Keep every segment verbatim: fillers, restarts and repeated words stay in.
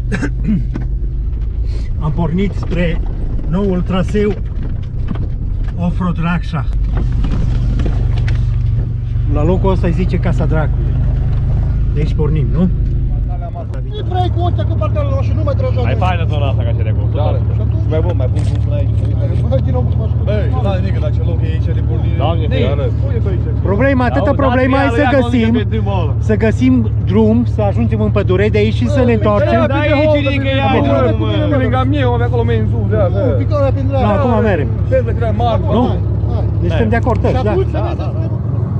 Am pornit spre noul traseu Off-Road Raxa. La locul ăsta îi zice Casa Dracului. De aici pornim, nu? Nu vrei cu ăștia cu partea la și nu mai tragi. Mai faină zona asta ca și de acolo. Da, și atunci? Mai bun, mai bun cum până aici. Hai din nou să faci. Băi, da, nimic, dar ce loc e aici de pornire. Doamne, te arăt. Problema, atâta problema e să găsim, să găsim drum, să ajungem în pădure de aici și să ne întoarcem. Da, aici e nică e ai drum, mă. Lângă mie, o acolo mai în sus. Picarea pe dreapta. Da, acum mergem. Pentru că mari, Nu? Deci suntem de acord toți, da? Da, da, da.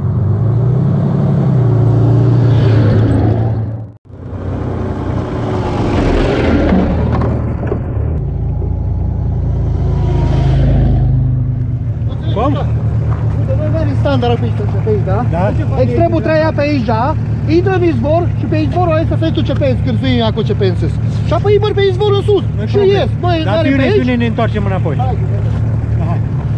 Cum? Noi mergem standard pe aici, pe aici, da? Da. Extremul treia pe aici, da? Intră în izvor și pe izvorul ăsta să-i tu ce pensi, când fii acolo ce pensi. Și apoi îi pe izvor în sus. Și ies. Noi Dar pe aici. bine ne întoarcem înapoi. Hai, Hai.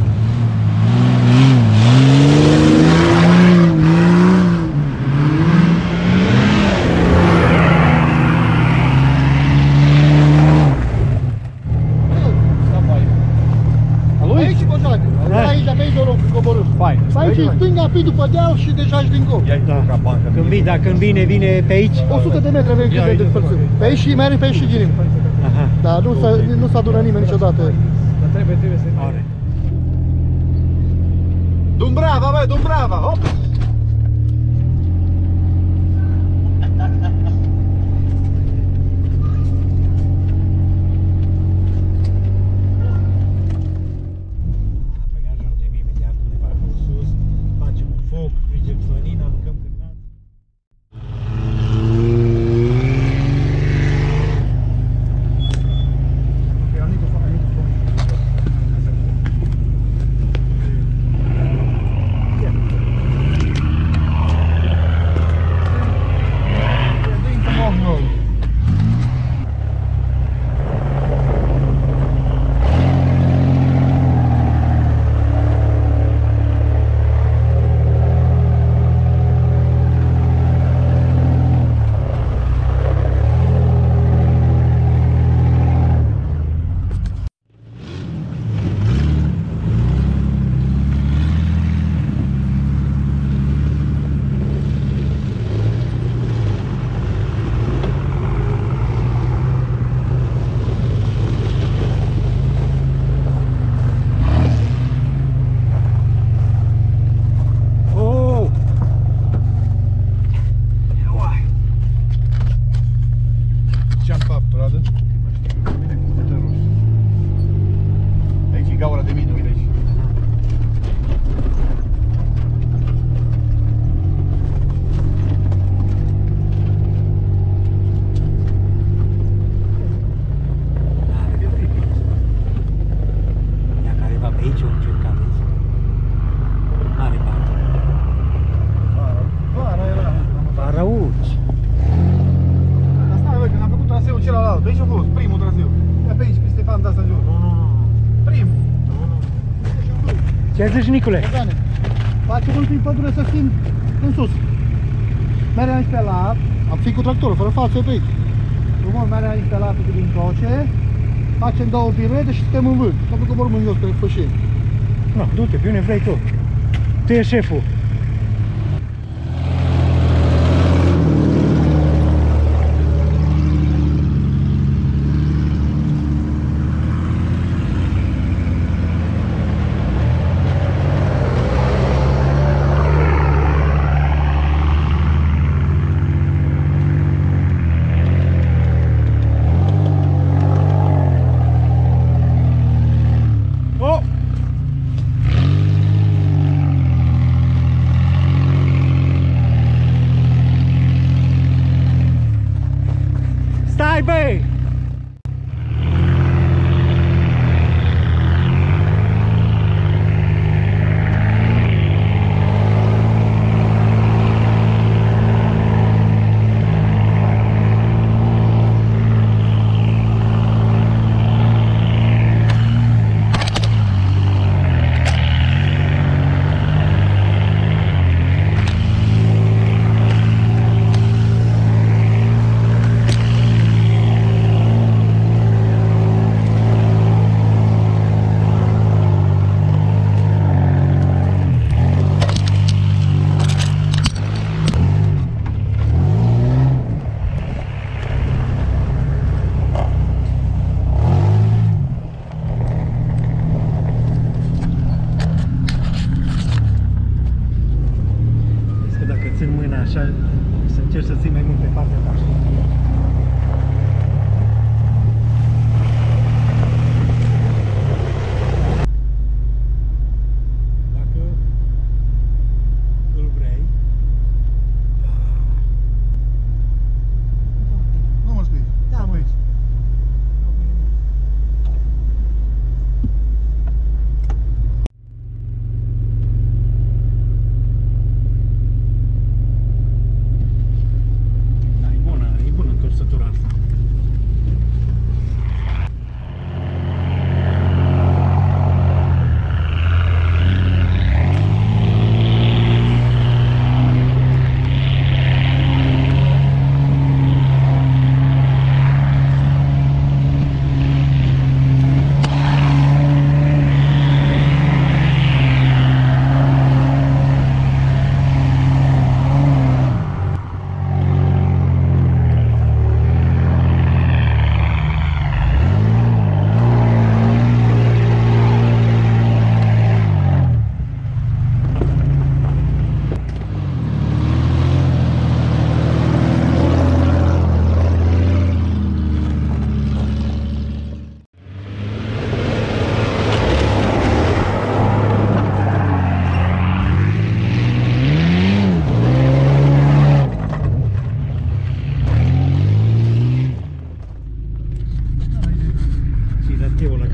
aici Cojoacă. Aici, pe aici o luăm, coborâm. Fain. Aici e stânga, pe după deal și deja ești din gol. Da. Când vine, dacă când vine, vine pe aici. o sută de metri avem cât de despărțit. Pe aici și mergem pe aici și girim. Aha. Dar nu s-a nu s-a adunat nimeni niciodată. Dar trebuie, trebuie să Are. Dumbrava, băi, Dumbrava, hop! Ajungem imediat undeva acolo sus, facem un foc, frigem slănina, mâncăm cârnați. Pe aici a fost, primul traseu. Ia pe aici, peste panta asta în jur. Nu, nu, nu. Primul. Nu, nu. Ce zici, Nicule? Bine. Facem un pic pădure să fim în sus. Mergem aici pe lat. Am fi cu tractorul, fără față pe aici. Frumos, mergem aici pe latul din coace. Facem două piruete și suntem în vânt. Să nu coborâm în jos, că e fășie. Nu, du-te, pe unde vrei tu. Tu ești șeful. Stai, băi!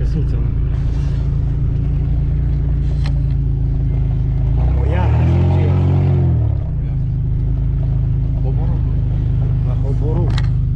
căsuță. O ia, ce e? Oborul. La oborul.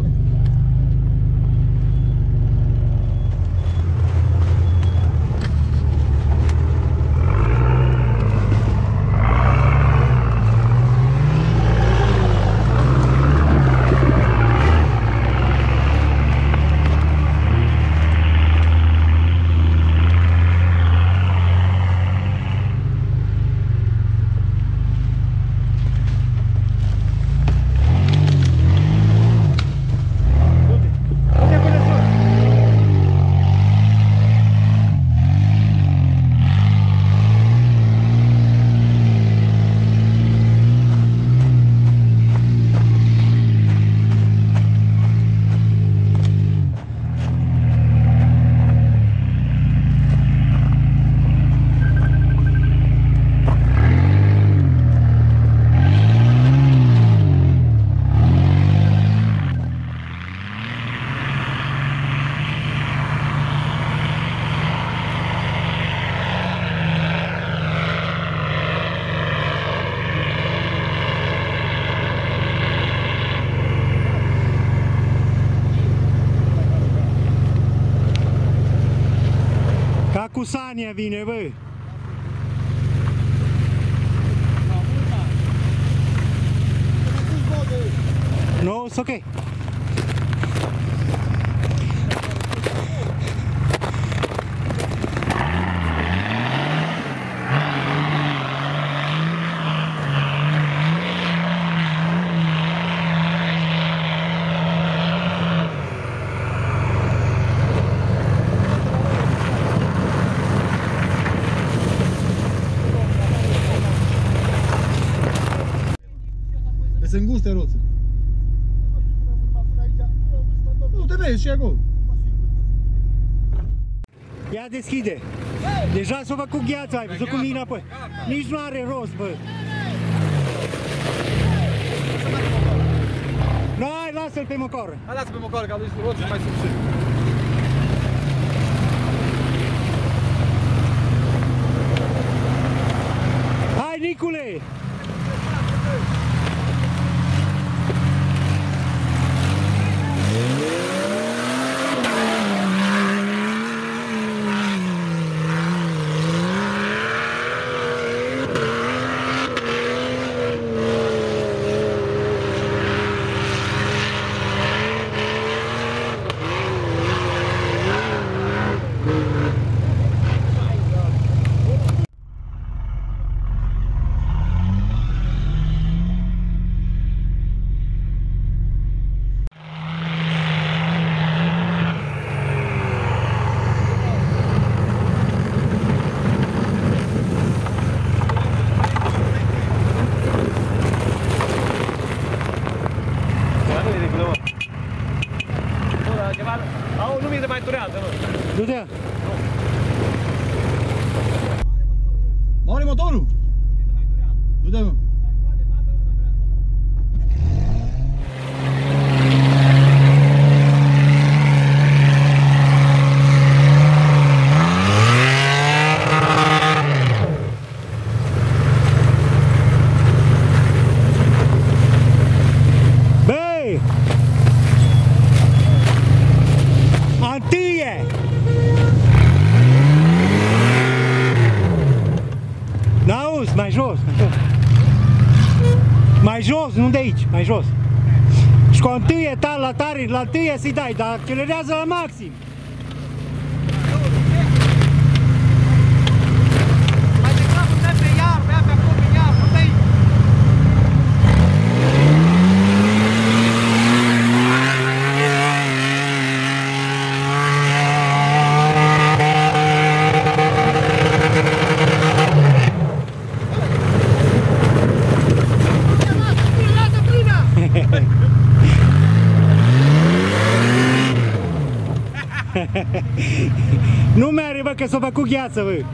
Cu Sania vine, bă! No, it's okay. Se înguste roță. Nu te vezi și acolo. Ia deschide. Deja s-a făcut gheața, ai văzut cum vine apoi. Nici nu are rost, bă. Nu, hai, lasă-l pe mocoră. Hai, lasă pe mocoară, că a dus roță mai subțire. Hai, Nicule! Au, nu mi se mai turează, nu. Du-te! Mare motorul! Du-te, mă! Băi! Antie! N-auzi, mai jos, mai jos. Mai jos, nu de aici, mai jos. Și cu întâie ta la tare, la întâie să-i dai, dar accelerează la maxim. Mai degrabă stai pe iar, bea pe acolo pe iar, nu te-ai... Nu mere, bă, că s-a făcut gheață, bă.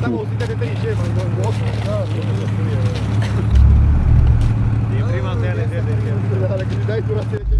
Siamo usciti da te diceva, di prima tele che dai tu la serie.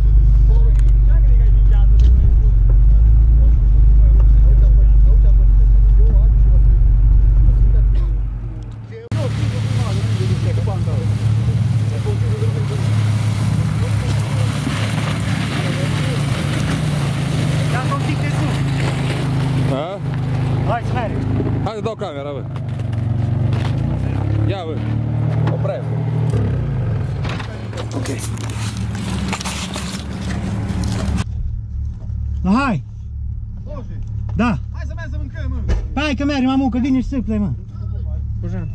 Hai să mergem. Hai să dau camera, bă. Ia, bă. Opream. Ok. Hai! Da! Hai să mergem să mâncăm, mă! Hai că mergem, mamu, că vine și sâple, mă! Pujan.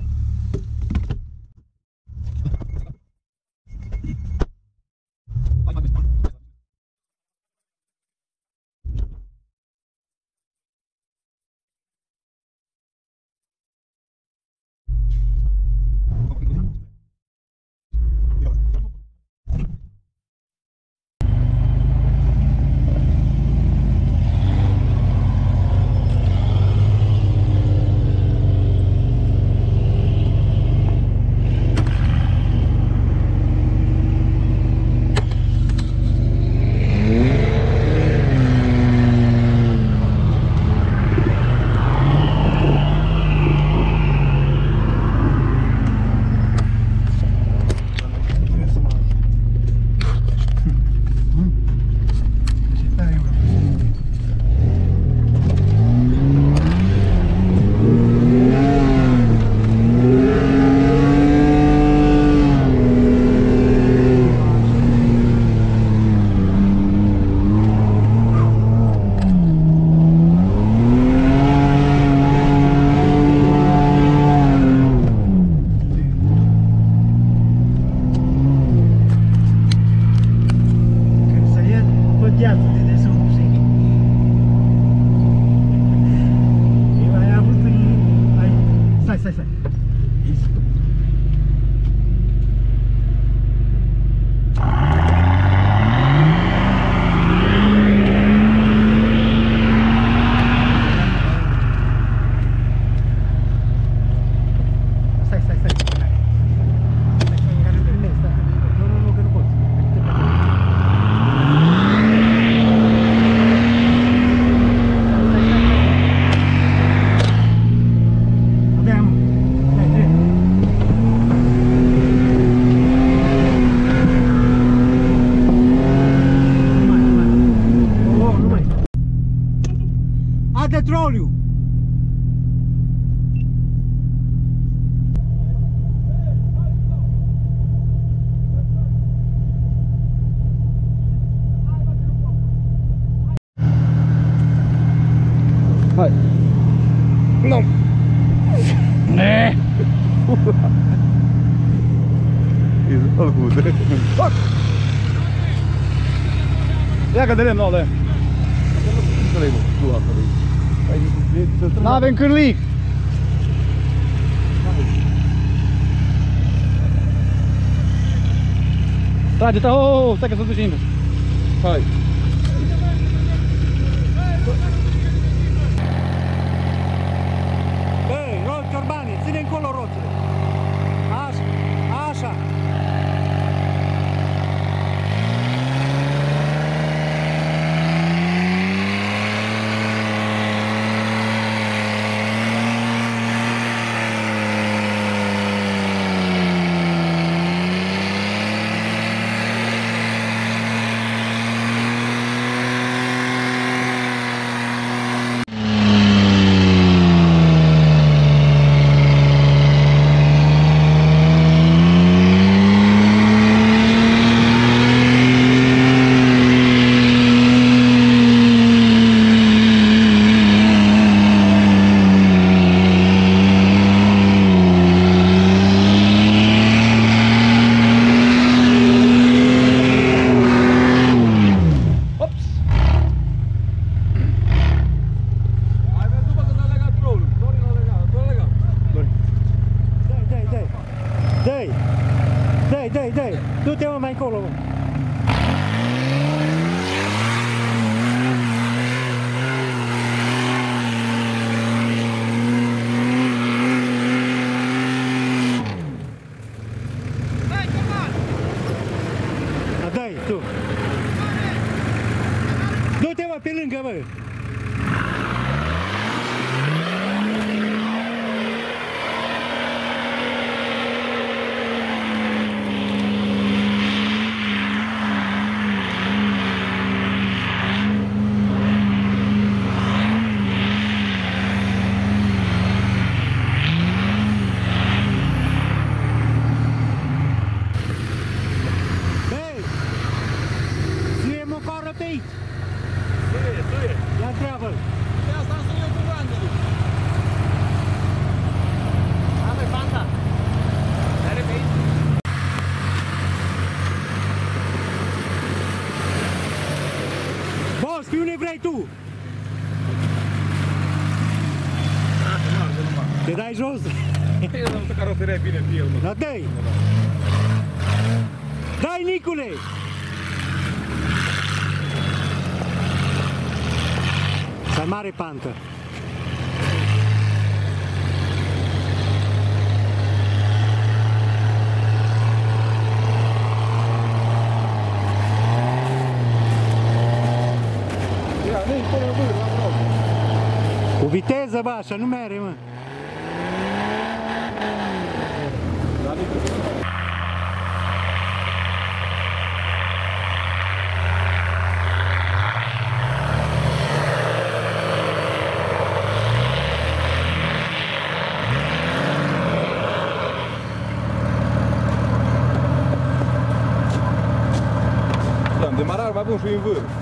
Petroliu! Hai. Nu. Ne. Îl gude. Ia că de lemn, nu, de. N-avem cârlic. Trage-te, oh, oh, stai că s-o duce invers. Hai. Băi, roți Ciobane, ține încolo roțile. Așa, așa. Te dai jos? Eu am văzut caroseria bine pe el, mă. Da, dai! Dai, Nicule! Să mare pantă. Cu viteză, bă, așa nu mere, mă. Am demarat mai bun și în vârf.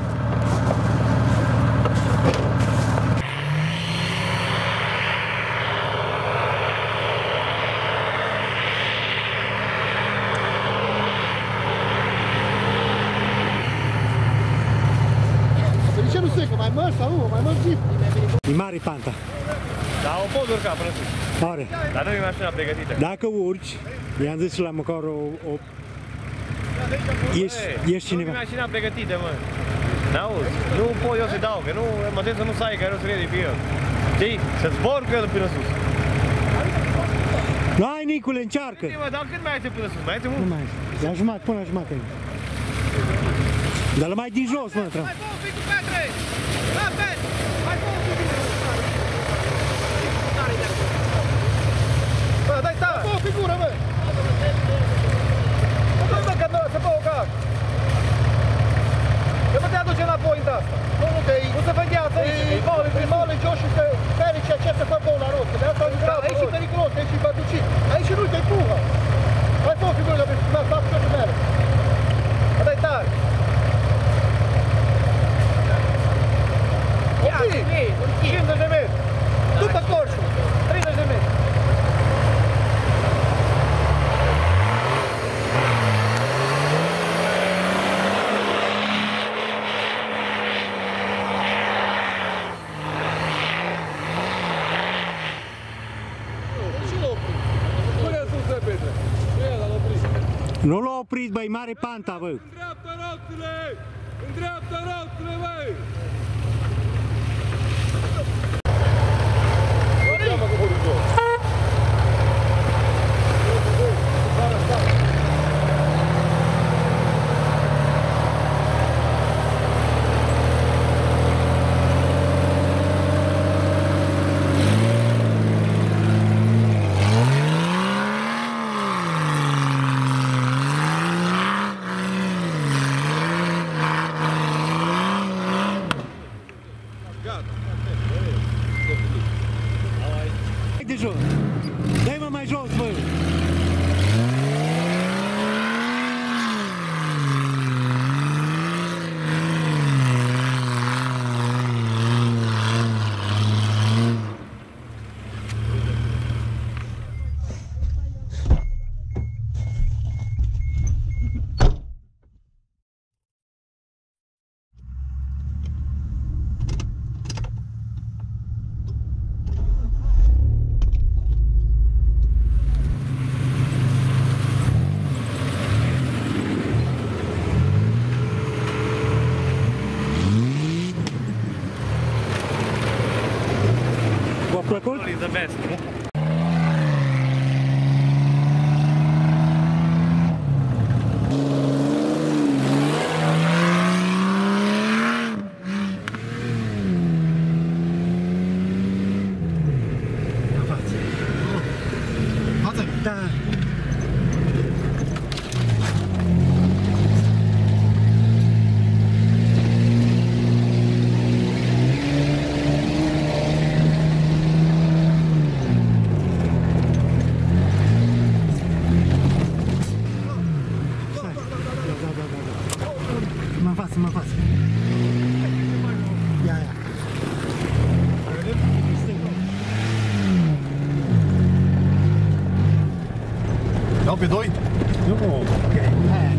De ce nu secă? Mai mărți sau nu? Mai mărți jeep. E mare panta. Dar o pot urca până sus. Oare, Dar nu e mașina pregătită. dacă urci, i-am zis la măcar o... o... Ești, ești Nu cineva. e mașina pregătită, mă. N-auzi? Nu pot eu să dau, că nu mă trebuie să nu sai, că eu să rede pe el. Știi? Să zbor cu el până sus. Hai, Nicule, încearcă! Știi, mă, dar cât mai este până sus? Mai este Nu mult? mai este. La jumătate, până la jumătate. Dar la mai din jos, mă, tră. Mai fă un pic cu Petre! Da, Petre! Mai fă un pic cu Bă, dai tare! Fă o figură, bă! Nu mă, că nu, să fă o cac! Că mă te aduce înapoi în asta! Nu, nu, că e... Nu se văgheață aici! E mare, e mare jos și se ferice ce să facă la rost. De asta Da, aici e periculos, aici e bătucit. Aici nu te puhă. Hai fă o figură, că mi-a fac tot de mele. Bă, dai tare! Ia, cincizeci de metri! După corșul. treizeci de metri! Nu l-a oprit, băi, mare panta, bă. În dreapta roțile! În dreapta roțile, băi! Hai de jos. Dai-mă mai jos, bă. V-a plăcut? Is the best. Da. Mă față, mă față. Ia, ia. Dau pe doi? Nu, ok. Aia.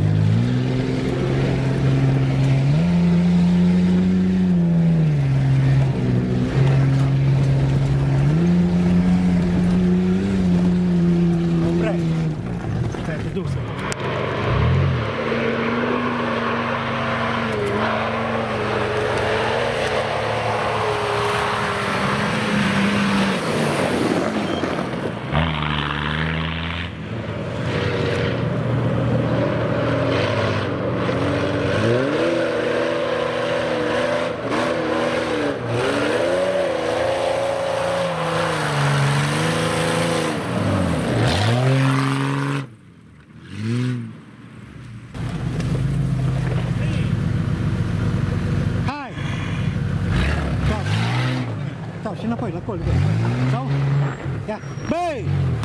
Sau? Ia. Băi!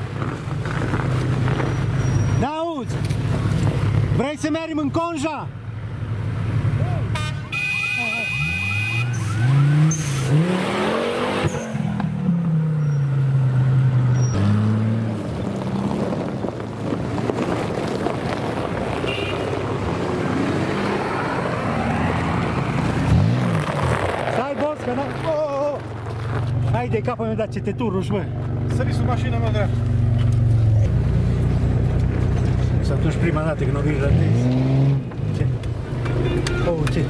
N-auzi? Vrei să mergem în Conja? Stai, boss, că n-am... Oh, oh. Hai de capul meu, dar ce te turnuși, bă! Sări sub mașina mea, dreaptă. Și atunci prima dată când o vin rătezi. Ce? Oh, ce?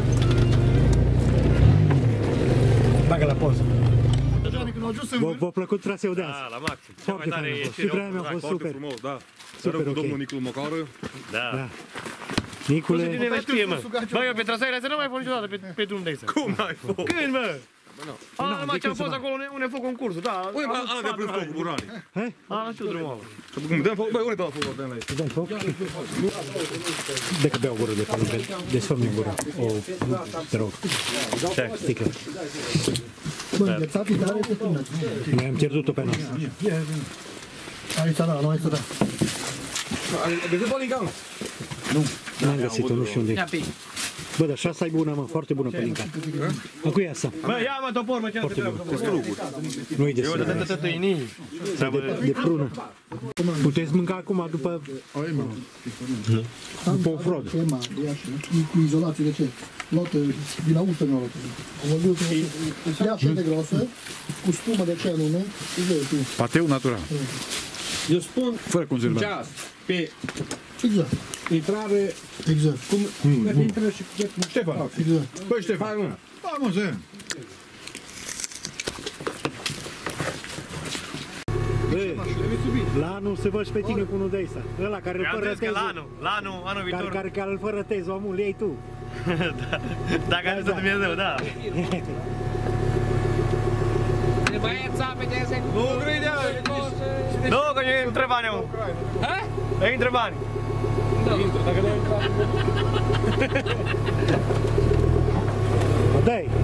Bagă la poză. V-a plăcut traseul de azi? Da, la maxim. Foarte fain a fost. Și vremea mea a fost super. frumos, da. Super ok. Domnul Nicul Măcară. Da. Da. Nicule... Cine vă știe, mă? Bă, eu pe traseile astea nu mai fost niciodată pe, pe drum de aici. Cum n-ai fost? Când, mă? A, numai ce am decât să fost mă- acolo unde unde a făcut concursul, da. Ui, bă, ala de prins focul, burani. A, nu știu drumul ăla. Cum dăm foc? Băi, unde dau focul ăla? Îți dăm foc? De că beau o gură de palumpe. Desfă-mi în gură. O... Te rog. Ce? Sticlă. Bă, înghețat e tare pe tine. Noi am pierdut-o pe noastră. Aici da, nu aici da. De ce bani gang? N-am găsit-o, nu știu unde e. Bă, dar și asta e bună, mă, foarte bună pelinca. Acum e asta. Bă, ia mă topor, mă, ce Foarte te bună. Nu-i de Eu de sână. tătă tăinii. De, de prună. Puteți mânca acum după... După o frodă. Ema, de așa, cu izolație de ce? Lotă, din Austria nu lotă. O văzut o piață de grosă, cu spumă de ce anume, și vei, Pateu natural. Eu spun Fără conservare. ceas pe exact, intrare, exact. cum mm, intră și Ștefan. Exact. Băi, Ștefan. hai mâna. Vamos, zi. Bă, la anul se văd și pe tine cu unul de ăsta. Ăla care îl Eu am fără zis că tezul. la anul, la anul, anul Care, viitor. care, care îl fără tezul, omul, îl iei tu. Dacă a zis Dumnezeu, da. Nu credea. Nu, că eu între bani, mă. Ha? Eu între bani. Dai!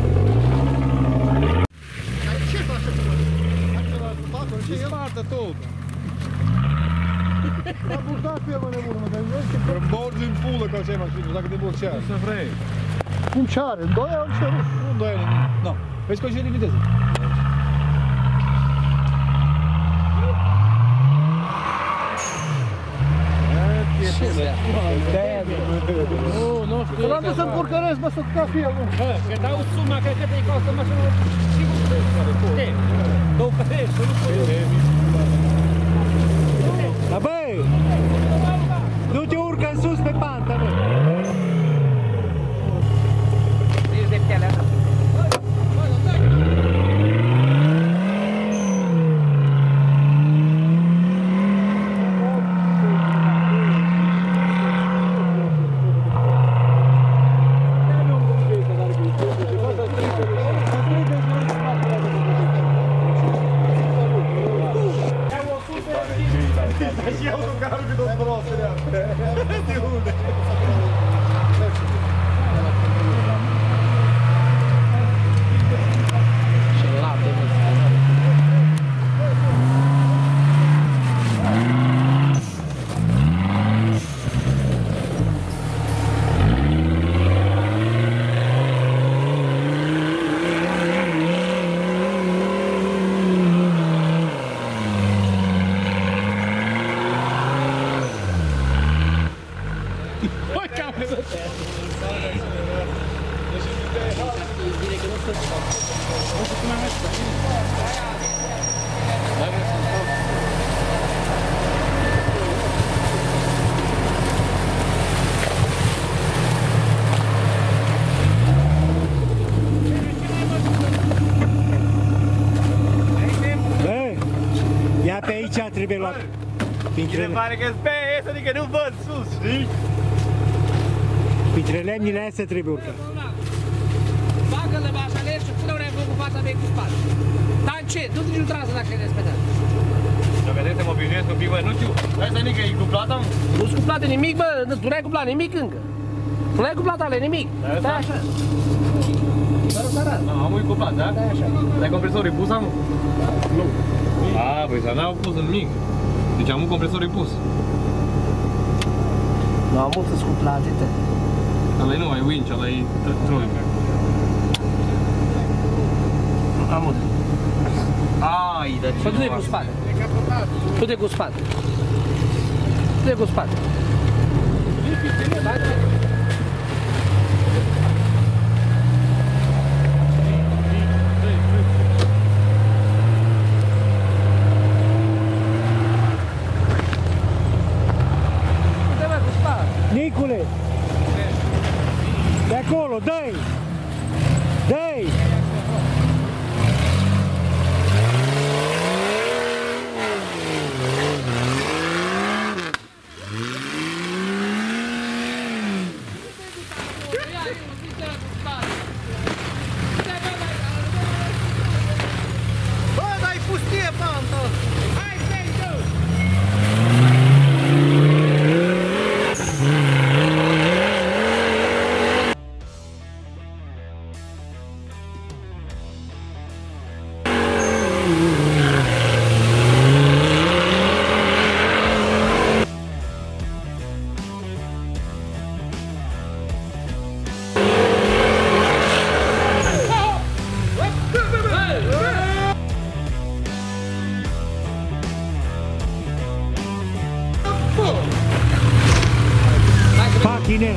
Ce face cu mă? Ce e? Spartă tot. A burtat pe el, mă, nebună, mă, dar vezi că... Borzi în pulă ca ce ai mașină, dacă te vor cear. Să vrei. Cum ce are? În doi ani ce are? Nu doi ani. Nu. Vezi că și de viteză. Nu, nu știu. L-am dus să-mi curcăresc, bă, să ca fie, mă. Bă, că dau suma, cred că te-i costă mașină. Sigur că te două cărești, să nu pot. Dar băi! Nu te urcă în sus pe pantă, bă! Ești de pielea ta. Și autocarul cu tot prosele astea. De unde? Bă! Ia pe aici trebuie luat. Cine Printre, pare că-s pe ies, adică nu văd sus, știi? printre lemnile astea trebuie urcat. Bagă-l în mașină și pune-o cu fața mea cu spate. Dar ce? Du-te și nu trasă dacă credeți pe tău. Nu vedeți, mă obișnuiesc un pic, bă, nu știu. Asta nică e cuplată, mă? Nu-ți cuplate nimic, bă, tu n-ai cuplat nimic încă. Nu ai cuplat ale nimic. Stai așa. Fără să arată. Am un cuplat, da? Da, așa. Dar compresorul e pus, am? Nu. A, păi să n-au pus nimic. Deci am un compresor pus. Nu am multe scuplate, te. Ăla-i nu, ai winch, ăla-i troli. Am multe. Ai, dar ce Păi du-te cu spate. Du-te cu spate. Du-te cu spate. Nicule! De acolo, dă-i! Dă-i! Bă, dar-i pustie panta! Hai, stai, tu! Pachine!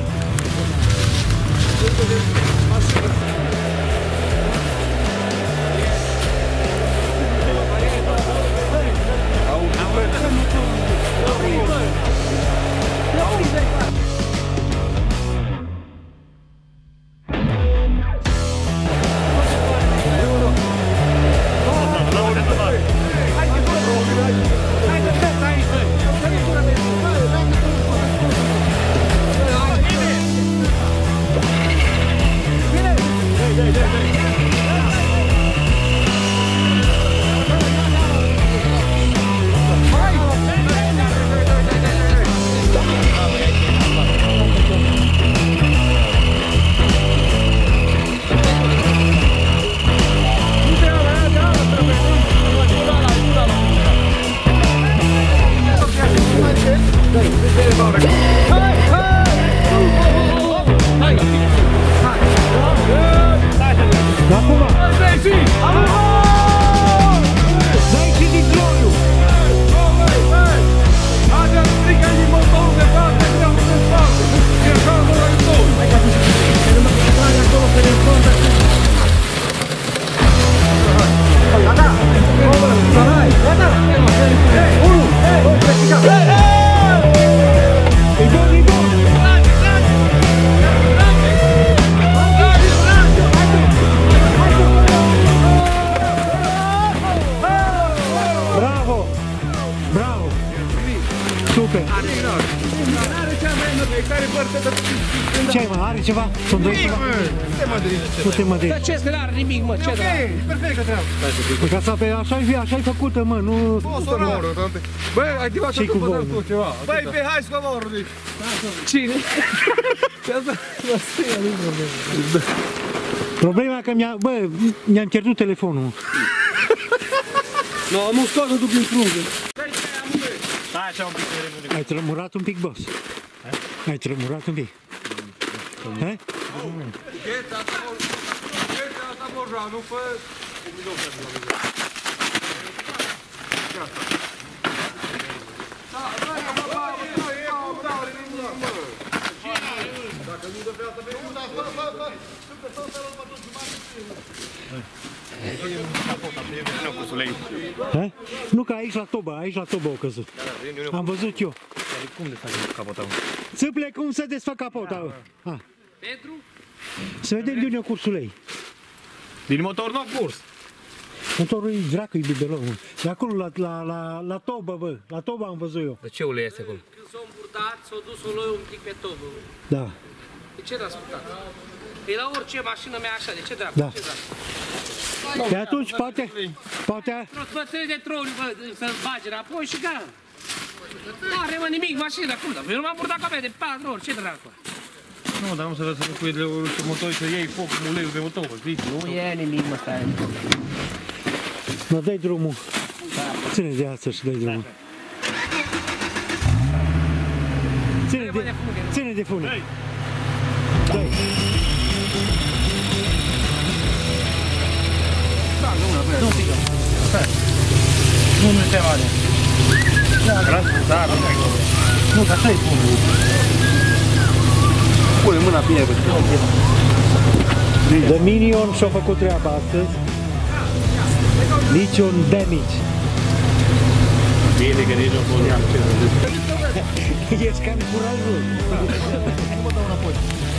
Acum! Dai și din troiul! E bun, e bun! Bravo! Bravo! Super! Ce ai, mă? Are ceva? Sunt doi ceva? Nu te mă Dar ce, că n-are nimic, mă, ce dracu? Perfect, că treabă. Ca să pe așa-i așa-i făcută, mă, nu... Băi, ai activat Ce-i cu voi, mă? ceva. Băi, pe hai scovorul, deci. Cine? Problema e că mi-a... Bă, mi-am pierdut telefonul. Nu, am uscat nu duc din frunze. Stai așa un pic de remune. Ai trămurat un pic, boss? Ai trămurat un pic? He? Nu fă... He? Nu, că aici la tobă, aici la tobă au căzut. Am văzut eu. Cum de faci capota? Țâple, cum se desfac capota? Ha. Pentru? Să vedem de unde e cursul ei. Din motor nu a curs. Motorul e dracu, e bibelou. De acolo, la, la, la, la tobă, bă, la tobă am văzut eu. De ce ulei este acolo? Când s-a îmburdat, s-a dus o loi un pic pe tobă. Da. De ce l-a ascultat? E la orice mașină mea așa, de ce dracu? Da. Ce dracu? Pe atunci, poate, poate, Bă, trebuie de troli, bă, să-l bagi înapoi și gata. Nu are, mă, nimic mașina acum, dar eu nu m-am purtat ca mea de patru ori, ce dracu? Nu, dar nu să vezi să nu pui de motor să iei foc, uleiul pe motor, știi? Nu e nimic, mă, stai. Mă, dai drumul. Ține de asta și dai drumul. Ține de, ține de fune. Dai. Nu pică. Nu, nu te mare. Da, Nu, ca să-i pun. pune mâna bine pe The Minion și-a făcut treaba astăzi. Niciun damage. Bine că nici nu pot. Ești cam curajul. Nu mă dau înapoi.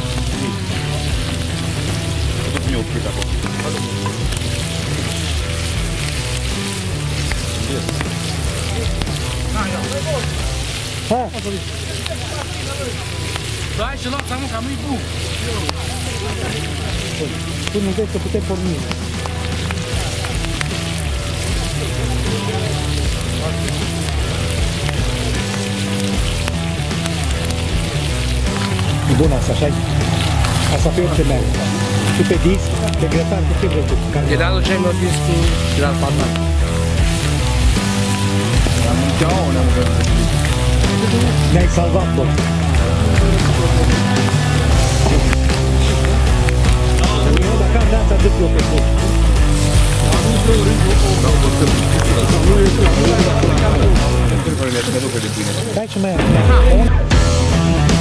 Nu oprit acolo. Ha! Hai și luați amul, că nu-i bun. Tu nu vezi că putem porni. E bun asta, așa-i? Asta pe orice merg. Și pe disc, pe grătar, cu ce vrei tu? E dato c'è il mio disco dal pantalone. Ne-ai salvat, bă. Eu dacă am dat, aduc eu pe tot. Hai ce mai am.